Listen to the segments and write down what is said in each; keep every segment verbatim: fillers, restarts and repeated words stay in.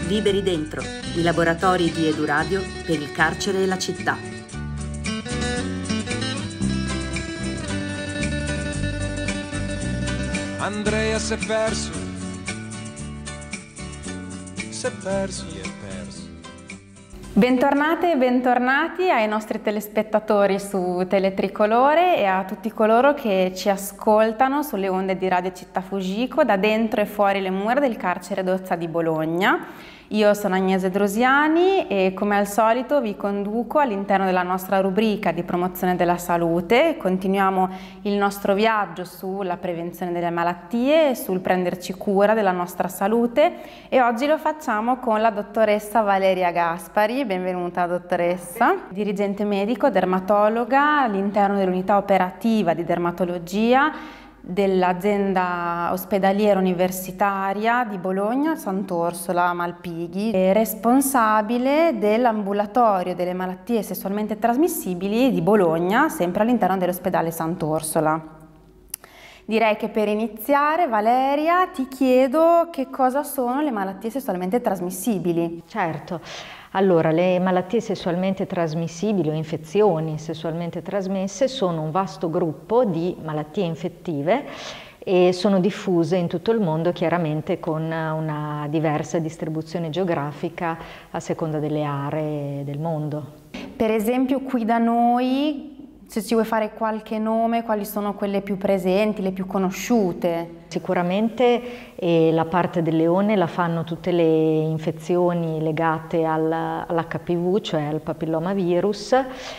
Liberi Dentro, i laboratori di Eduradio per il carcere e la città. Andrea si è perso, si è perso, si è perso. Bentornate e bentornati ai nostri telespettatori su Teletricolore e a tutti coloro che ci ascoltano sulle onde di Radio Città Fujiko da dentro e fuori le mura del carcere Dozza di Bologna. Io sono Agnese Drosiani e come al solito vi conduco all'interno della nostra rubrica di promozione della salute. Continuiamo il nostro viaggio sulla prevenzione delle malattie e sul prenderci cura della nostra salute e oggi lo facciamo con la dottoressa Valeria Gaspari. Benvenuta dottoressa, dirigente medico, dermatologa all'interno dell'unità operativa di dermatologia dell'azienda ospedaliera universitaria di Bologna, Sant'Orsola Malpighi, è responsabile dell'ambulatorio delle malattie sessualmente trasmissibili di Bologna, sempre all'interno dell'ospedale Sant'Orsola. Direi che per iniziare, Valeria, ti chiedo che cosa sono le malattie sessualmente trasmissibili. Certo. Allora, le malattie sessualmente trasmissibili o infezioni sessualmente trasmesse sono un vasto gruppo di malattie infettive e sono diffuse in tutto il mondo, chiaramente con una diversa distribuzione geografica a seconda delle aree del mondo. Per esempio qui da noi, se ci vuoi fare qualche nome, quali sono quelle più presenti, le più conosciute? Sicuramente eh, la parte del leone la fanno tutte le infezioni legate all'H P V, cioè al papillomavirus,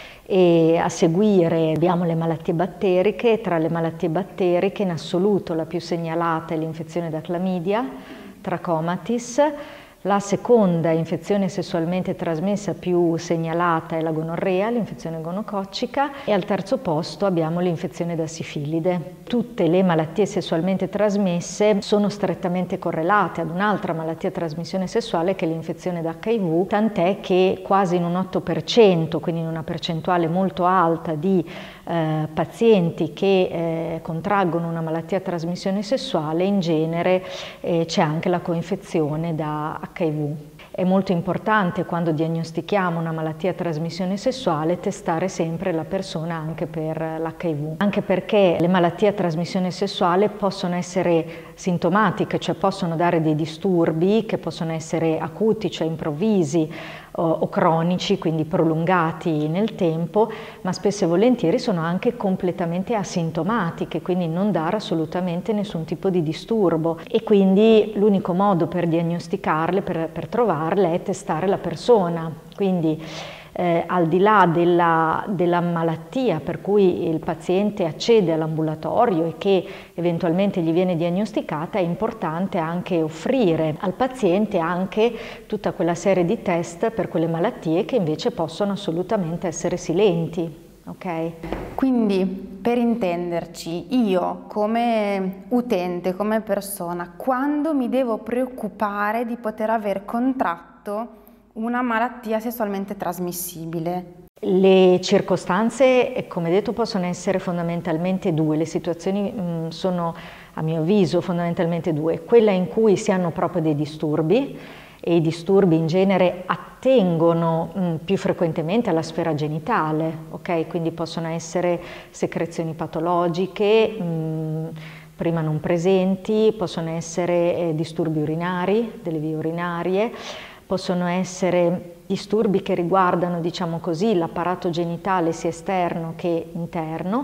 e a seguire abbiamo le malattie batteriche. Tra le malattie batteriche in assoluto la più segnalata è l'infezione da clamidia, Trachomatis. La seconda infezione sessualmente trasmessa più segnalata è la gonorrea, l'infezione gonococcica, e al terzo posto abbiamo l'infezione da sifilide. Tutte le malattie sessualmente trasmesse sono strettamente correlate ad un'altra malattia a trasmissione sessuale che è l'infezione da H I V, tant'è che quasi in un otto per cento, quindi in una percentuale molto alta di eh, pazienti che eh, contraggono una malattia a trasmissione sessuale, in genere eh, c'è anche la coinfezione da H I V. È molto importante quando diagnostichiamo una malattia a trasmissione sessuale testare sempre la persona anche per l'H I V, anche perché le malattie a trasmissione sessuale possono essere sintomatiche, cioè possono dare dei disturbi che possono essere acuti, cioè improvvisi, o, o cronici, quindi prolungati nel tempo, ma spesso e volentieri sono anche completamente asintomatiche, quindi non dare assolutamente nessun tipo di disturbo, e quindi l'unico modo per diagnosticarle, per, per trovarle, è testare la persona. Quindi Eh, al di là della, della malattia per cui il paziente accede all'ambulatorio e che eventualmente gli viene diagnosticata, è importante anche offrire al paziente anche tutta quella serie di test per quelle malattie che invece possono assolutamente essere silenti. Okay? Quindi, per intenderci, io come utente, come persona, quando mi devo preoccupare di poter aver contratto una malattia sessualmente trasmissibile? Le circostanze, come detto, possono essere fondamentalmente due. Le situazioni mh, sono, a mio avviso, fondamentalmente due. Quella in cui si hanno proprio dei disturbi, e i disturbi in genere attengono mh, più frequentemente alla sfera genitale, ok? Quindi possono essere secrezioni patologiche, mh, prima non presenti, possono essere eh, disturbi urinari, delle vie urinarie, possono essere disturbi che riguardano, diciamo così, l'apparato genitale sia esterno che interno,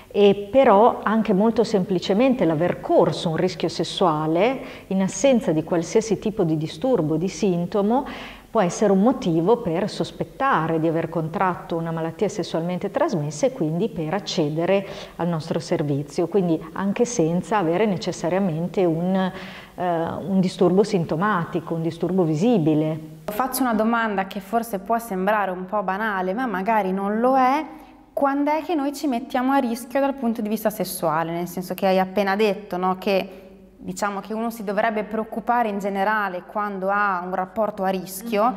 e però anche molto semplicemente l'aver corso un rischio sessuale in assenza di qualsiasi tipo di disturbo, di sintomo, può essere un motivo per sospettare di aver contratto una malattia sessualmente trasmessa e quindi per accedere al nostro servizio, quindi anche senza avere necessariamente un, eh, un disturbo sintomatico, un disturbo visibile. Faccio una domanda che forse può sembrare un po' banale, ma magari non lo è. Quando è che noi ci mettiamo a rischio dal punto di vista sessuale? Nel senso che hai appena detto, no, che diciamo che uno si dovrebbe preoccupare in generale quando ha un rapporto a rischio,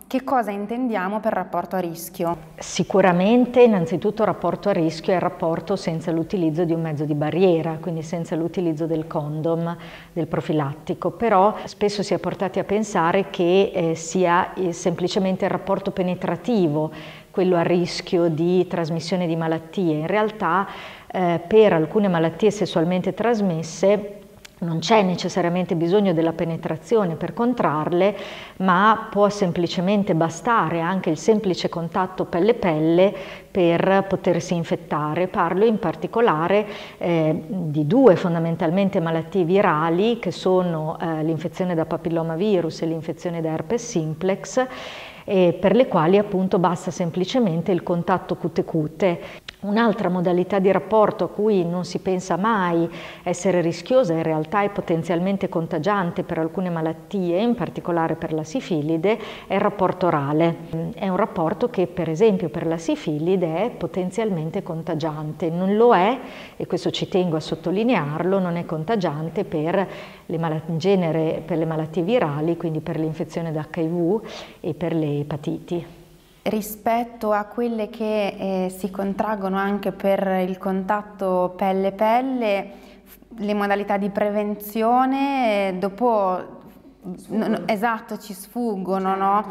Che cosa intendiamo per rapporto a rischio? Sicuramente innanzitutto rapporto a rischio è il rapporto senza l'utilizzo di un mezzo di barriera, quindi senza l'utilizzo del condom, del profilattico, però spesso si è portati a pensare che eh, sia eh, semplicemente il rapporto penetrativo quello a rischio di trasmissione di malattie. In realtà eh, per alcune malattie sessualmente trasmesse non c'è necessariamente bisogno della penetrazione per contrarle, ma può semplicemente bastare anche il semplice contatto pelle-pelle per potersi infettare. Parlo in particolare eh, di due fondamentalmente malattie virali che sono eh, l'infezione da papillomavirus e l'infezione da herpes simplex, eh, per le quali appunto basta semplicemente il contatto cute-cute. Un'altra modalità di rapporto a cui non si pensa mai essere rischiosa, in realtà è potenzialmente contagiante per alcune malattie, in particolare per la sifilide, è il rapporto orale. È un rapporto che per esempio per la sifilide è potenzialmente contagiante, non lo è, e questo ci tengo a sottolinearlo, non è contagiante per le malattie, in genere per le malattie virali, quindi per l'infezione da acca i vu e per le epatiti. Rispetto a quelle che eh, si contraggono anche per il contatto pelle-pelle, le modalità di prevenzione eh, dopo no, no, esatto, ci sfuggono, certo, no?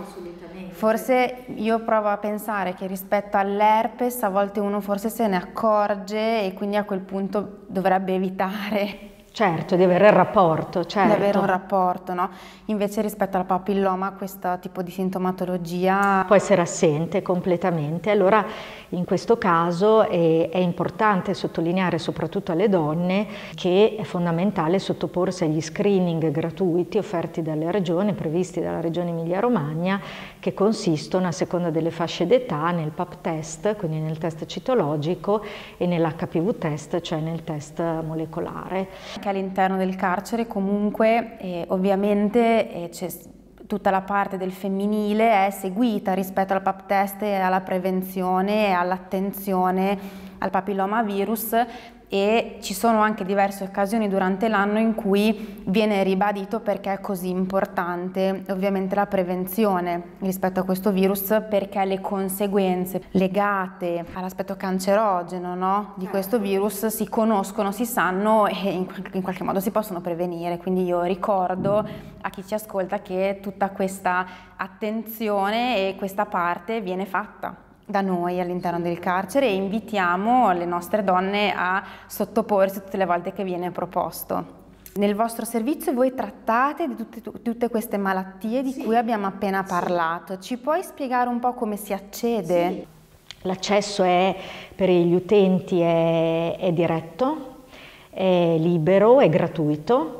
Forse io provo a pensare che rispetto all'herpes a volte uno forse se ne accorge e quindi a quel punto dovrebbe evitare. Certo, di avere il rapporto, certo. Di avere un rapporto, no? Invece rispetto al papilloma questo tipo di sintomatologia può essere assente completamente. Allora in questo caso è, è importante sottolineare soprattutto alle donne che è fondamentale sottoporsi agli screening gratuiti offerti dalle regioni, previsti dalla regione Emilia-Romagna, che consistono a seconda delle fasce d'età nel pap test, quindi nel test citologico, e nell'acca pi vu test, cioè nel test molecolare. All'interno del carcere comunque eh, ovviamente eh, c'è tutta la parte del femminile è seguita rispetto al pap test e alla prevenzione e all'attenzione al papillomavirus, e ci sono anche diverse occasioni durante l'anno in cui viene ribadito perché è così importante ovviamente la prevenzione rispetto a questo virus, perché le conseguenze legate all'aspetto cancerogeno, no, di questo virus si conoscono, si sanno e in, in qualche modo si possono prevenire. Quindi io ricordo a chi ci ascolta che tutta questa attenzione e questa parte viene fatta da noi all'interno del carcere, e invitiamo le nostre donne a sottoporsi tutte le volte che viene proposto. Nel vostro servizio voi trattate di tutte, tutte queste malattie di sì. cui abbiamo appena parlato. Ci puoi spiegare un po' come si accede? Sì. L'accesso è per gli utenti è, è diretto, è libero, è gratuito,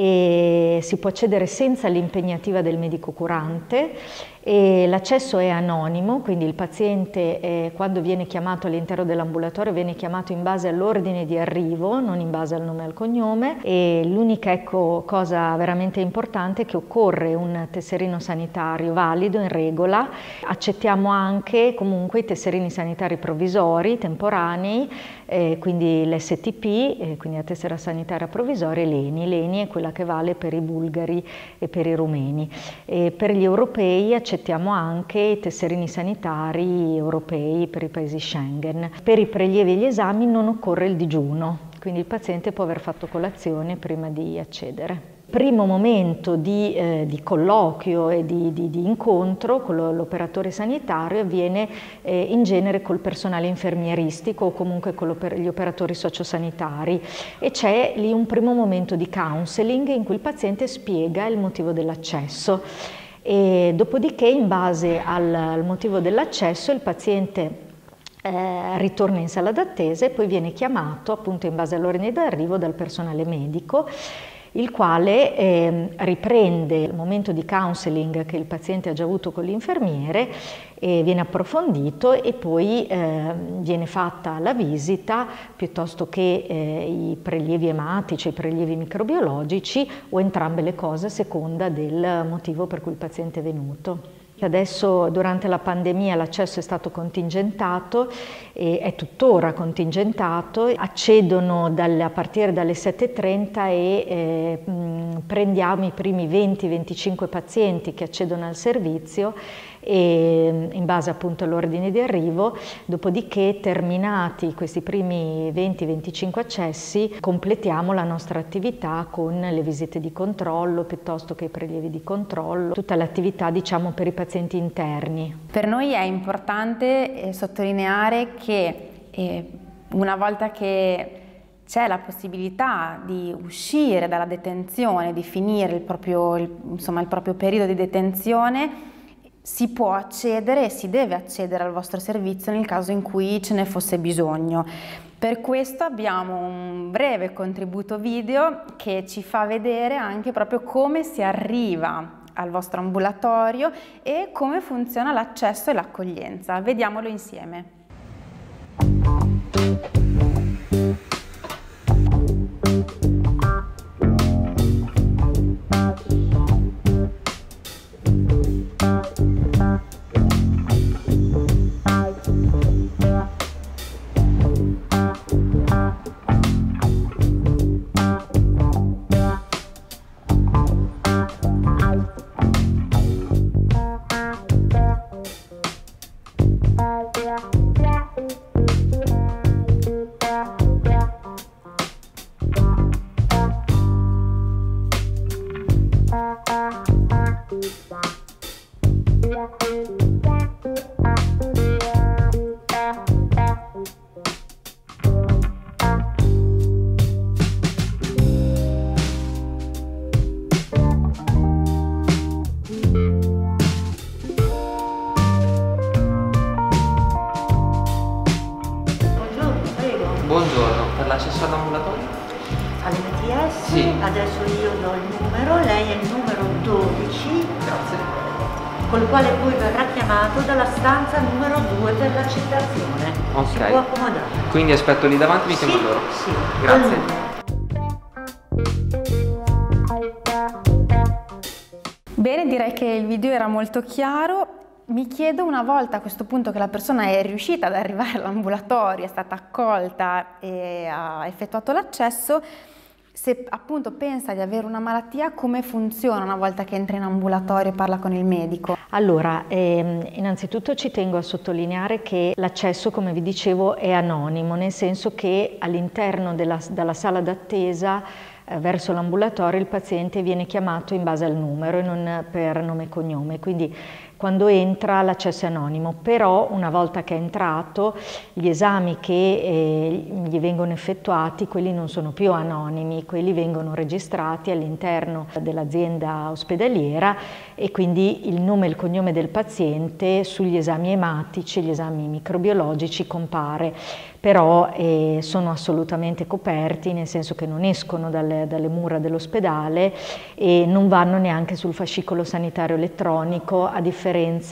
e si può accedere senza l'impegnativa del medico curante, e l'accesso è anonimo, quindi il paziente eh, quando viene chiamato all'interno dell'ambulatorio viene chiamato in base all'ordine di arrivo, non in base al nome e al cognome, e l'unica ecco, cosa veramente importante è che occorre un tesserino sanitario valido, in regola. Accettiamo anche comunque i tesserini sanitari provvisori, temporanei, eh, quindi l'esse ti pi, eh, quindi la tessera sanitaria provvisoria, e l'E N I. L'E N I è quella che vale per i bulgari e per i rumeni. E per gli europei accettiamo anche i tesserini sanitari europei per i paesi Schengen. Per i prelievi e gli esami non occorre il digiuno, quindi il paziente può aver fatto colazione prima di accedere. Il primo momento di, eh, di colloquio e di, di, di incontro con l'operatore sanitario avviene eh, in genere col personale infermieristico o comunque con gli operatori sociosanitari, e c'è lì un primo momento di counseling in cui il paziente spiega il motivo dell'accesso. E dopodiché, in base al, al motivo dell'accesso, il paziente eh, ritorna in sala d'attesa e poi viene chiamato, appunto in base all'ordine d'arrivo, dal personale medico, il quale eh, riprende il momento di counseling che il paziente ha già avuto con l'infermiere, e viene approfondito, e poi eh, viene fatta la visita piuttosto che eh, i prelievi ematici, i prelievi microbiologici, o entrambe le cose a seconda del motivo per cui il paziente è venuto. Adesso durante la pandemia l'accesso è stato contingentato e è tuttora contingentato, accedono dalle, a partire dalle sette e trenta e eh, prendiamo i primi venti venticinque pazienti che accedono al servizio e in base appunto all'ordine di arrivo, dopodiché terminati questi primi venti venticinque accessi completiamo la nostra attività con le visite di controllo piuttosto che i prelievi di controllo, tutta l'attività diciamo per i pazienti interni. Per noi è importante eh, sottolineare che eh, una volta che c'è la possibilità di uscire dalla detenzione, di finire il proprio, il, insomma, il proprio periodo di detenzione, si può accedere e si deve accedere al vostro servizio nel caso in cui ce ne fosse bisogno. Per questo abbiamo un breve contributo video che ci fa vedere anche proprio come si arriva al vostro ambulatorio e come funziona l'accesso e l'accoglienza. Vediamolo insieme. Buongiorno, per l'accesso all'ambulatorio? All'M T S? Sì. Adesso io do il numero, lei è il numero dodici, Grazie. col quale poi verrà chiamato dalla stanza numero due per l'accettazione. Ok. Si può accomodare. Quindi aspetto lì davanti, mi chiamo Sì, loro. sì. Grazie. Bene, direi che il video era molto chiaro. Mi chiedo, una volta a questo punto che la persona è riuscita ad arrivare all'ambulatorio, è stata accolta e ha effettuato l'accesso, se appunto pensa di avere una malattia, come funziona una volta che entra in ambulatorio e parla con il medico? Allora, ehm, innanzitutto ci tengo a sottolineare che l'accesso, come vi dicevo, è anonimo, nel senso che all'interno della, della sala d'attesa eh, verso l'ambulatorio il paziente viene chiamato in base al numero e non per nome e cognome, quindi quando entra l'accesso è anonimo, però una volta che è entrato gli esami che eh, gli vengono effettuati, quelli non sono più anonimi, quelli vengono registrati all'interno dell'azienda ospedaliera e quindi il nome e il cognome del paziente sugli esami ematici, gli esami microbiologici compare, però eh, sono assolutamente coperti, nel senso che non escono dalle, dalle mura dell'ospedale e non vanno neanche sul fascicolo sanitario elettronico, a differenza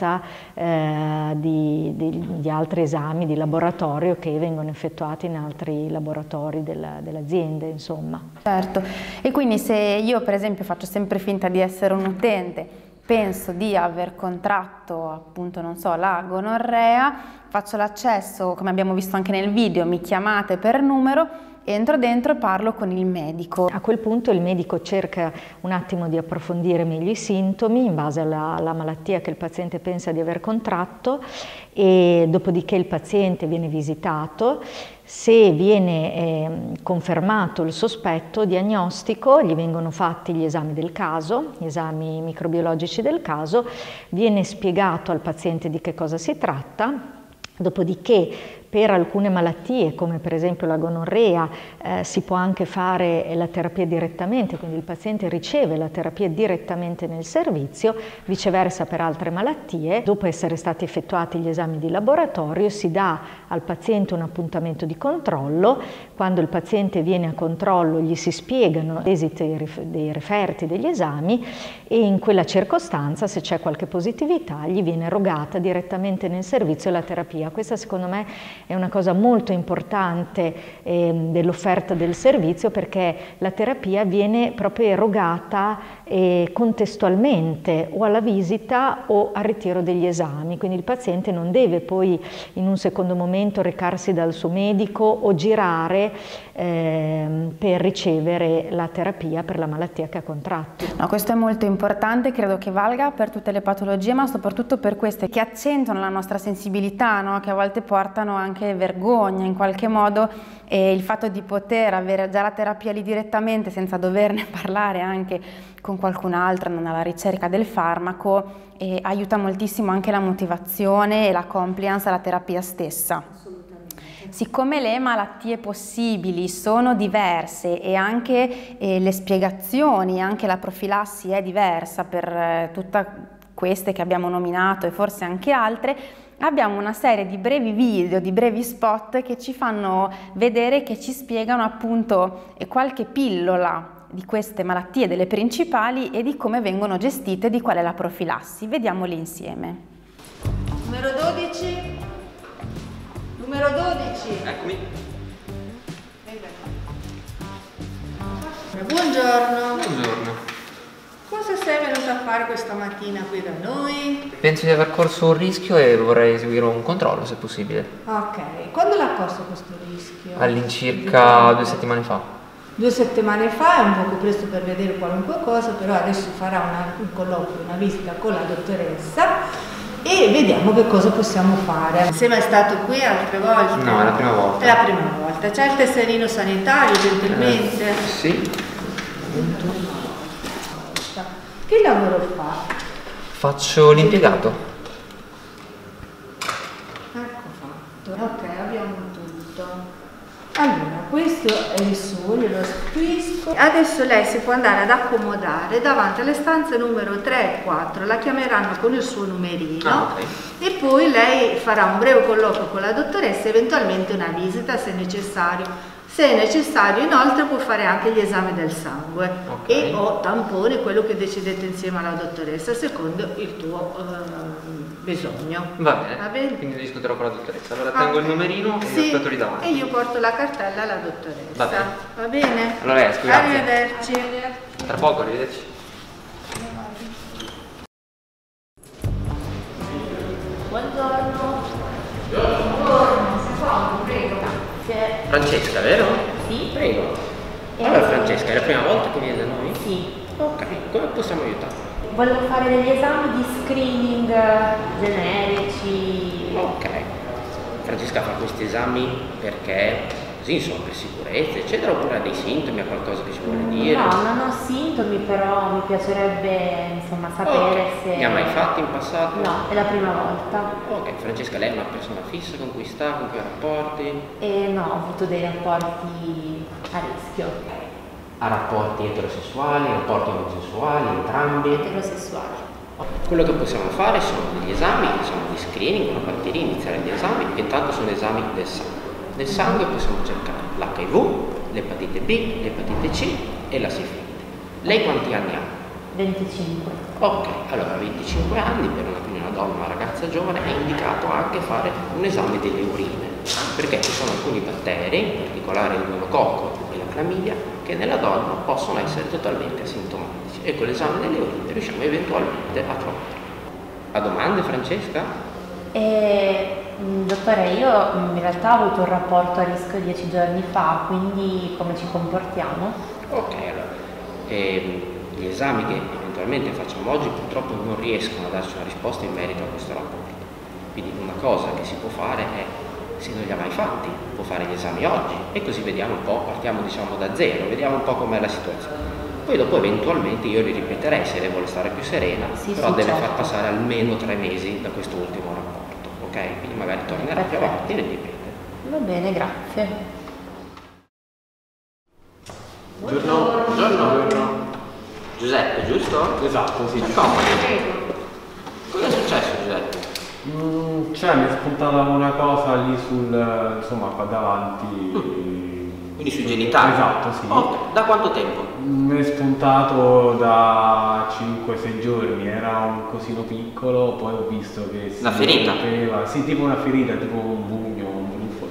eh, di, di, di altri esami di laboratorio che vengono effettuati in altri laboratori della, dell'azienda, insomma. Certo, e quindi se io per esempio faccio sempre finta di essere un utente, penso di aver contratto appunto, non so, la gonorrea, faccio l'accesso, come abbiamo visto anche nel video, mi chiamate per numero, entro dentro e parlo con il medico. A quel punto il medico cerca un attimo di approfondire meglio i sintomi in base alla, alla malattia che il paziente pensa di aver contratto e dopodiché il paziente viene visitato. Se viene eh, confermato il sospetto diagnostico, gli vengono fatti gli esami del caso, gli esami microbiologici del caso, viene spiegato al paziente di che cosa si tratta. Dopodiché per alcune malattie, come per esempio la gonorrea, eh, si può anche fare la terapia direttamente, quindi il paziente riceve la terapia direttamente nel servizio, viceversa per altre malattie. Dopo essere stati effettuati gli esami di laboratorio si dà al paziente un appuntamento di controllo. Quando il paziente viene a controllo gli si spiegano l'esito dei referti degli esami e in quella circostanza, se c'è qualche positività, gli viene erogata direttamente nel servizio la terapia. Questa secondo me è una cosa molto importante eh, dell'offerta del servizio, perché la terapia viene proprio erogata eh, contestualmente o alla visita o al ritiro degli esami, quindi il paziente non deve poi in un secondo momento recarsi dal suo medico o girare eh, per ricevere la terapia per la malattia che ha contratto. No, questo è molto importante, credo che valga per tutte le patologie, ma soprattutto per queste che accentuano la nostra sensibilità, no? Che a volte portano anche vergogna in qualche modo, e il fatto di poter avere già la terapia lì direttamente senza doverne parlare anche con qualcun altro, non alla ricerca del farmaco, e aiuta moltissimo anche la motivazione e la compliance alla terapia stessa. Siccome le malattie possibili sono diverse e anche eh, le spiegazioni, anche la profilassi è diversa per eh, tutte queste che abbiamo nominato e forse anche altre, abbiamo una serie di brevi video, di brevi spot che ci fanno vedere, che ci spiegano appunto qualche pillola di queste malattie, delle principali, e di come vengono gestite, di qual è la profilassi. Vediamoli insieme. Numero dodici. Numero dodici. Eccomi. Buongiorno. Buongiorno. Cosa sei venuta a fare questa mattina qui da noi? Penso di aver corso un rischio e vorrei eseguire un controllo, se possibile. Ok, quando l'ha corso questo rischio? All'incirca due settimane fa. Due settimane fa, è un poco presto per vedere qualunque cosa, però adesso farà una, un colloquio, una visita con la dottoressa e vediamo che cosa possiamo fare. Sei mai stato qui altre volte? No, è la prima volta. È la prima volta. C'è il tesserino sanitario, gentilmente? Eh, sì. Che lavoro fa? Faccio l'impiegato. Ecco fatto. Ok, abbiamo tutto. Allora, questo è il suo, glielo scrivo. Adesso lei si può andare ad accomodare davanti alle stanze numero tre e quattro, la chiameranno con il suo numerino. Ah, okay. E poi lei farà un breve colloquio con la dottoressa, eventualmente una visita se necessario. Se è necessario, inoltre, può fare anche gli esami del sangue, okay, e o tamponi, quello che decidete insieme alla dottoressa, secondo il tuo uh, bisogno. Va bene. Va bene? Quindi discuterò con la dottoressa. Allora tengo okay. il numerino e sì, mi aspetto lì davanti. E io porto la cartella alla dottoressa. Va bene. Va bene? Allora esco, grazie. Arrivederci. Arrivederci. Tra poco, arrivederci. Buongiorno. Buongiorno. Si fa, prego. Francesca, vero? Sì. Prego. Eh, Allora Francesca, è la prima volta che vieni da noi? Sì. Ok, come possiamo aiutarti? Volevo fare degli esami di screening generici. Ok. Francesca fa questi esami perché, così insomma, per sicurezza, eccetera, oppure ha dei sintomi, ha qualcosa che ci vuole dire? No, non ho sintomi, però mi piacerebbe insomma sapere okay. se... Ne ha mai fatti in passato? No, è la prima volta. Ok, Francesca, lei è una persona fissa con cui sta, con cui ha rapporti? E no, ho avuto dei rapporti a rischio. Ha rapporti eterosessuali, rapporti omosessuali, entrambi? Eterosessuali. Quello che possiamo fare sono degli esami, diciamo di screening, una partita iniziale di esami, che intanto sono esami del sangue. Nel sangue possiamo cercare l'H I V, l'epatite B, l'epatite C e la sifilite. Lei quanti anni ha? venticinque. Ok, allora a venticinque anni per una, una donna, una ragazza giovane, è indicato anche fare un esame delle urine, perché ci sono alcuni batteri, in particolare il monococco e la clamidia, che nella donna possono essere totalmente asintomatici e con l'esame delle urine riusciamo eventualmente a trovarli. Ha domande, Francesca? E, dottore, io in realtà ho avuto un rapporto a rischio dieci giorni fa, quindi come ci comportiamo? Ok, allora, ehm, gli esami che eventualmente facciamo oggi purtroppo non riescono a darci una risposta in merito a questo rapporto. Quindi una cosa che si può fare è, se non li ha mai fatti, può fare gli esami oggi e così vediamo un po', partiamo diciamo da zero, vediamo un po' com'è la situazione. Poi dopo eventualmente io li ripeterei se lei vuole stare più serena, sì, però sì, deve certo. far passare almeno tre mesi da questo ultimo rapporto, ok? Quindi magari tornerà più avanti e le ripete. Va bene, grazie. Buongiorno. Buongiorno. Buongiorno. Giuseppe, giusto? Esatto, sì. Comodo. Cosa è successo, Giuseppe? Mm, cioè mi è spuntata una cosa lì sul, insomma, qua davanti. Mm. Quindi sui genitali? Esatto, sì. Okay. Da quanto tempo? Mi è spuntato da cinque sei giorni, era un cosino piccolo, poi ho visto che si una ferita? rompeva, sì, tipo una ferita, tipo un bugno, un brufolo.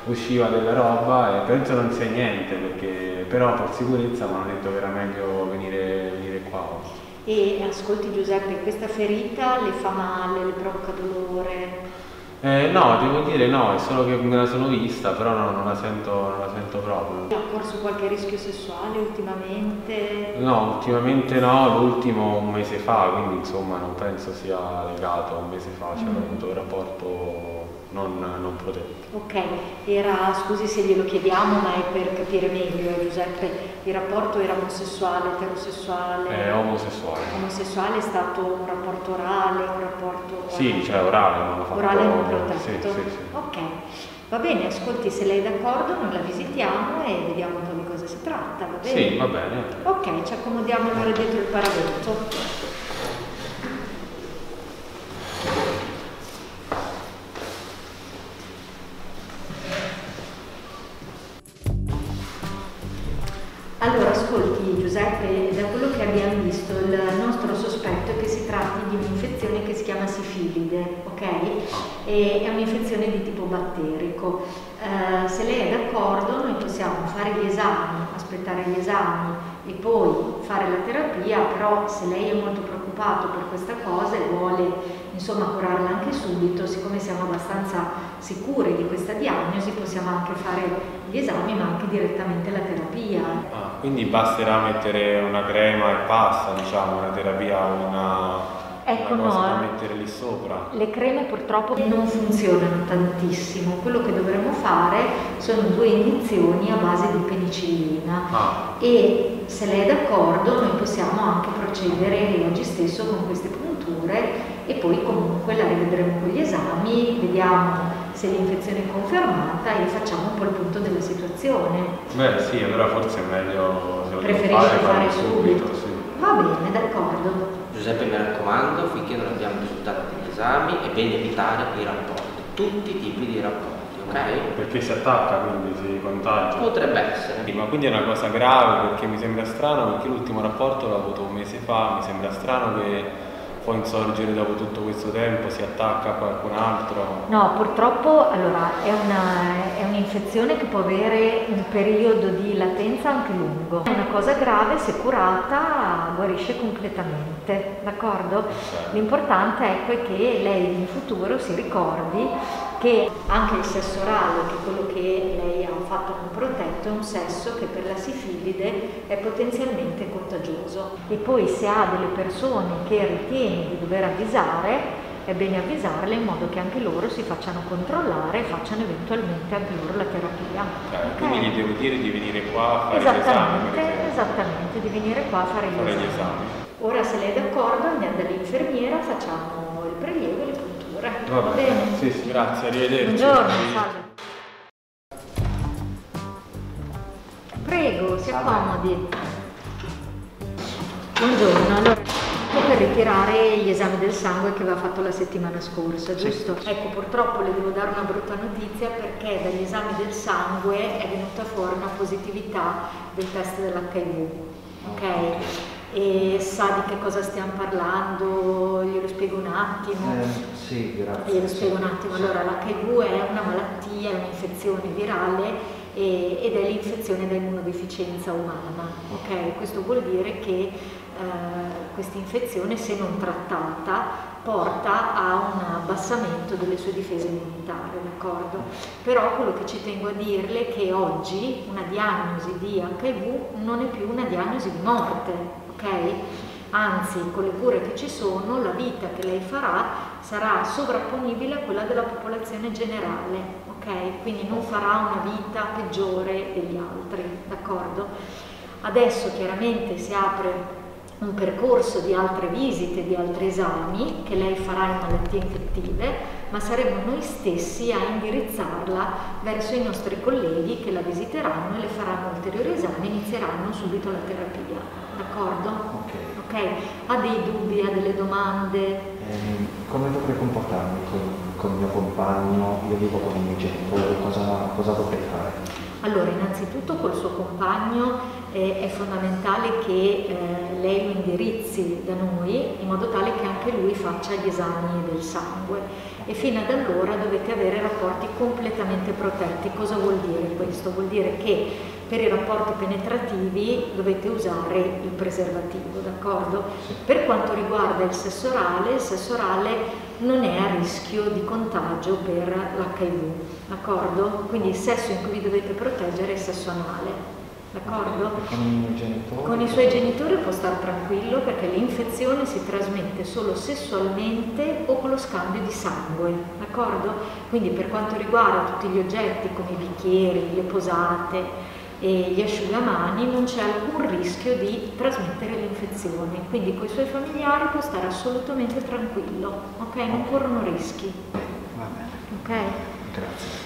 usciva della roba e penso non sia niente, perché però per sicurezza mi hanno detto che era meglio venire, venire qua. E ascolti Giuseppe, questa ferita le fa male, le provoca dolore? Eh, no, devo dire no, è solo che me la sono vista, però no, non, la sento, non la sento proprio. Ha corso qualche rischio sessuale ultimamente? No, ultimamente no, l'ultimo un mese fa, quindi insomma non penso sia legato, un mese fa c'era mm. avuto un rapporto non, non protetto. Ok, era, scusi se glielo chiediamo, ma è per capire meglio Giuseppe, il rapporto era omosessuale, eterosessuale? È omosessuale. Omosessuale è stato un rapporto orale, un rapporto... Sì, cioè orale, non l'ho fatto. Orale non protetto? Sì, sì, sì. Ok, va bene, ascolti, se lei è d'accordo noi la visitiamo e vediamo un po' di cosa si tratta, va bene? Sì, va bene. Ok, ci accomodiamo allora dietro il paravento. Allora, ascolti Giuseppe, da quello che abbiamo visto il nostro sospetto è che si tratti di un'infezione che si chiama sifilide, ok? E è un'infezione di tipo batterico. Eh, se lei è d'accordo noi possiamo fare gli esami, aspettare gli esami e poi fare la terapia, però se lei è molto preoccupato per questa cosa e vuole insomma curarla anche subito, siccome siamo abbastanza sicuri di questa diagnosi possiamo anche fare gli esami ma anche direttamente la terapia. Ah, quindi basterà mettere una crema e passa, diciamo, una terapia, una, ecco, una cosa no, da mettere lì sopra? Le creme purtroppo non funzionano tantissimo, quello che dovremmo fare sono due iniezioni a base di penicillina ah. e se lei è d'accordo noi possiamo anche procedere oggi stesso con queste punture e poi comunque la rivedremo con gli esami, vediamo se l'infezione è confermata e facciamo un po' il punto della situazione. Beh sì, allora forse è meglio se lo preferisce fare, fare subito. subito sì. Va bene, d'accordo. Giuseppe, mi raccomando, finché non abbiamo i risultati degli esami è bene evitare i rapporti, tutti i tipi di rapporti, ok? Perché si attacca, quindi si contagia. Potrebbe essere. Ma quindi è una cosa grave, perché mi sembra strano, perché l'ultimo rapporto l'ho avuto un mese fa, mi sembra strano che può insorgere dopo tutto questo tempo, si attacca a qualcun altro? No, purtroppo allora, è, una, è un'infezione che può avere un periodo di latenza anche lungo. È una cosa grave, se curata guarisce completamente, d'accordo? Okay. L'importante ecco, è che lei in futuro si ricordi che anche il sesso orale, che è quello che lei ha fatto non protetto, è un sesso che per la sifilide è potenzialmente contagioso. E poi se ha delle persone che ritiene di dover avvisare, è bene avvisarle in modo che anche loro si facciano controllare e facciano eventualmente anche loro la terapia. Okay, okay. Quindi gli devo dire di venire qua a fare esattamente, gli esami? Esattamente, di venire qua a fare, fare gli, gli esami. esami. Ora se lei è d'accordo andiamo dall'infermiera, facciamo il prelievo e le punture. Va, Va bene? bene? Sì, sì, grazie, arrivederci. Buongiorno, salve. Prego, si accomodi. Buongiorno, allora per ritirare gli esami del sangue che aveva fatto la settimana scorsa, giusto? Sì. Ecco, purtroppo le devo dare una brutta notizia perché dagli esami del sangue è venuta fuori una positività del test dell'H I V, ok? E sa di che cosa stiamo parlando? Glielo spiego un attimo? Eh, sì, grazie. Glielo spiego un attimo. Allora, l'H I V è una malattia, è un'infezione virale e, ed è l'infezione da immunodeficienza umana, ok? Questo vuol dire che Uh, questa infezione, se non trattata, porta a un abbassamento delle sue difese immunitarie, d'accordo? Però quello che ci tengo a dirle è che oggi una diagnosi di H I V non è più una diagnosi di morte, ok? Anzi, con le cure che ci sono, la vita che lei farà sarà sovrapponibile a quella della popolazione generale, ok? Quindi non farà una vita peggiore degli altri, d'accordo? Adesso chiaramente si apre un percorso di altre visite, di altri esami che lei farà in malattie infettive, ma saremo noi stessi a indirizzarla verso i nostri colleghi che la visiteranno e le faranno ulteriori esami e inizieranno subito la terapia, d'accordo? Ok. Ok? Ha dei dubbi, ha delle domande? Eh, come dovrei comportarmi con, con il mio compagno? Io vivo con i miei genitori, cosa, cosa dovrei fare? Allora, innanzitutto col suo compagno eh, è fondamentale che eh, lei lo indirizzi da noi in modo tale che anche lui faccia gli esami del sangue, e fino ad allora dovete avere rapporti completamente protetti. Cosa vuol dire questo? Vuol dire che per i rapporti penetrativi dovete usare il preservativo, d'accordo? Per quanto riguarda il sesso orale, il sesso orale non è a rischio di contagio per l'H I V, d'accordo? Quindi il sesso in cui vi dovete proteggere è il sesso anale, d'accordo? Con i genitori? Con i suoi genitori può stare tranquillo, perché l'infezione si trasmette solo sessualmente o con lo scambio di sangue, d'accordo? Quindi per quanto riguarda tutti gli oggetti come i bicchieri, le posate e gli asciugamani non c'è alcun rischio di trasmettere l'infezione, quindi con i suoi familiari può stare assolutamente tranquillo, ok? Non corrono rischi. Va bene. Ok? Grazie.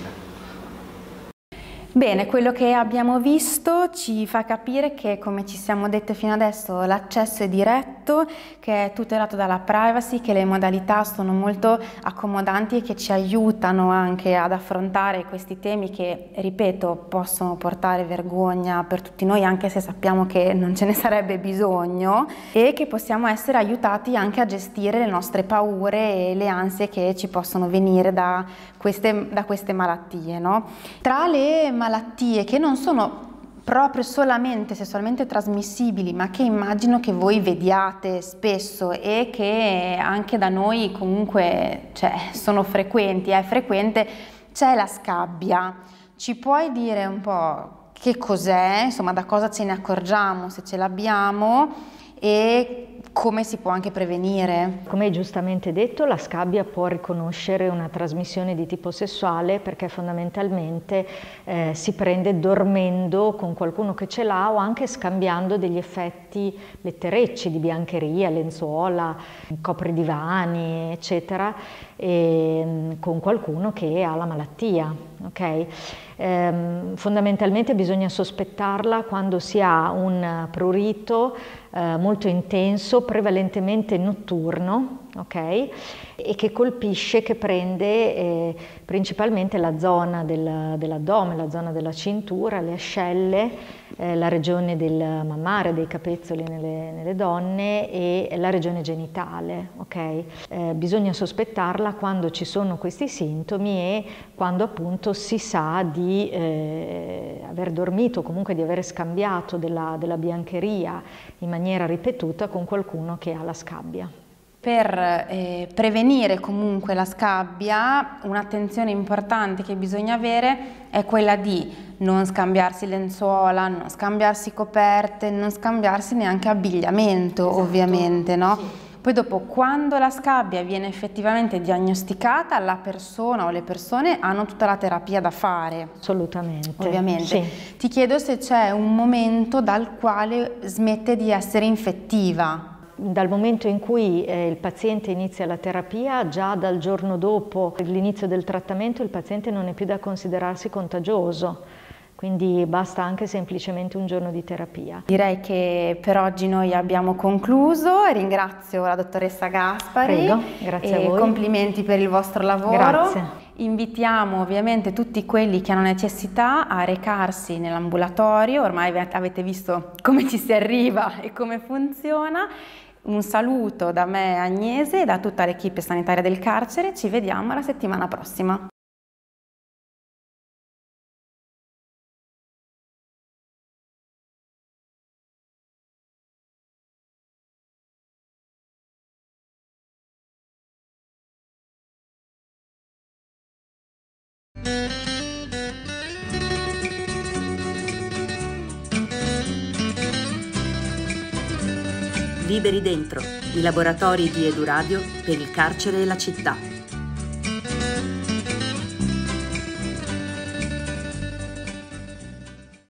Bene, quello che abbiamo visto ci fa capire che, come ci siamo dette fino adesso, l'accesso è diretto, che è tutelato dalla privacy, che le modalità sono molto accomodanti e che ci aiutano anche ad affrontare questi temi che, ripeto, possono portare vergogna per tutti noi, anche se sappiamo che non ce ne sarebbe bisogno, e che possiamo essere aiutati anche a gestire le nostre paure e le ansie che ci possono venire da queste, da queste malattie, no? Tra le malattie che non sono proprio solamente sessualmente trasmissibili, ma che immagino che voi vediate spesso e che anche da noi comunque, cioè, sono frequenti, è frequente, c'è la scabbia. Ci puoi dire un po' che cos'è, insomma, da cosa ce ne accorgiamo se ce l'abbiamo e come si può anche prevenire? Come hai giustamente detto, la scabbia può riconoscere una trasmissione di tipo sessuale, perché fondamentalmente eh, si prende dormendo con qualcuno che ce l'ha, o anche scambiando degli effetti letterecci di biancheria, lenzuola, copridivani, eccetera, e, con qualcuno che ha la malattia. Okay? Ehm, fondamentalmente bisogna sospettarla quando si ha un prurito eh, molto intenso, prevalentemente notturno, okay? E che colpisce, che prende eh, principalmente la zona del, dell'addome, la zona della cintura, le ascelle, eh, la regione del mammare, dei capezzoli nelle, nelle donne, e la regione genitale. Okay? Eh, bisogna sospettarla quando ci sono questi sintomi e quando appunto si sa di eh, aver dormito, comunque di aver scambiato della, della biancheria in maniera ripetuta con qualcuno che ha la scabbia. Per eh, prevenire comunque la scabbia, un'attenzione importante che bisogna avere è quella di non scambiarsi lenzuola, non scambiarsi coperte, non scambiarsi neanche abbigliamento, esatto, ovviamente, no? Sì. Poi dopo, quando la scabbia viene effettivamente diagnosticata, la persona o le persone hanno tutta la terapia da fare. Assolutamente. Ovviamente. Sì. Ti chiedo se c'è un momento dal quale smette di essere infettiva. Dal momento in cui eh, il paziente inizia la terapia, già dal giorno dopo l'inizio del trattamento il paziente non è più da considerarsi contagioso, quindi basta anche semplicemente un giorno di terapia. Direi che per oggi noi abbiamo concluso, ringrazio la dottoressa Gaspari. Prego, grazie e a voi. Complimenti per il vostro lavoro. Grazie. Invitiamo ovviamente tutti quelli che hanno necessità a recarsi nell'ambulatorio, ormai avete visto come ci si arriva e come funziona. Un saluto da me, Agnese, e da tutta l'equipe sanitaria del carcere. Ci vediamo la settimana prossima. Liberi Dentro, i laboratori di Eduradio per il carcere e la città.